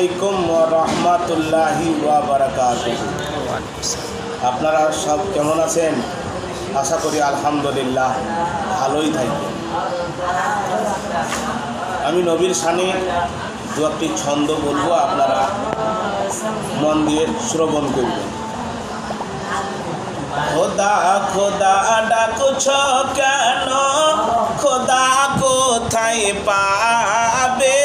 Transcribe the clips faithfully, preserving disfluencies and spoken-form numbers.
আলাইকুম ওয়া রাহমাতুল্লাহি ওয়া বারাকাতুহু। আপনারা সব কেমন আছেন? আশা করি আলহামদুলিল্লাহ ভালোই থাকবেন। আমি নবীর শানে দু একটি ছন্দ বলবো, আপনারা মন দিয়ে শ্রবণ করবেন। খোদা খোদা ডাকছ কেন, খোদা কোথায় পাবে?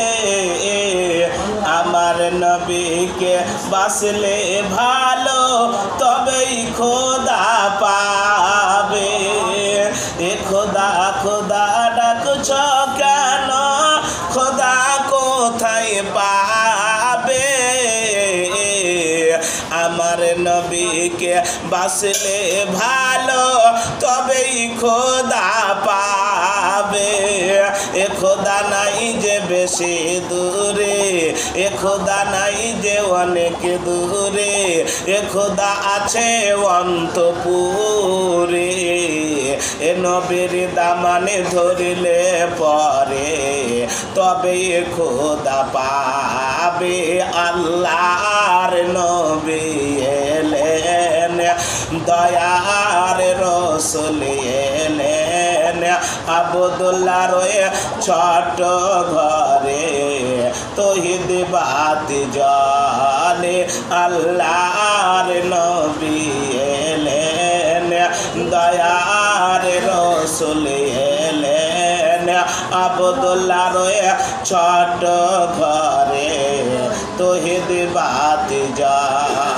আমার নবীকে বাসলে ভালো, তবেই খোদা পাবে। এ খোদা খোদা ডাকছ কেন, খোদা কোথায় পাবে? আমার নবীকে বাসলে ভালো, তবেই খোদা পাবে। এ খোদা নাই যে বেশি দূরে, এ খোদা নাই যে অনেক দূরে, এ খোদা আছে অন্তপুরে। এ নবীর দামানে ধরিলে পরে, তবে খোদা পাবে। আল্লাহর নবী এলেন, দয়ার রসুল এলেন, আব্দুল্লাহ রয়ে ছোট ঘরে, তৌহিদ বাতি জ্বলে। আল্লাহর নবী এলেন, দয়ার রসুল এলেন, আব্দুল্লাহ রয়ে ছোট ঘরে, তৌহিদ বাতি জ্বলে।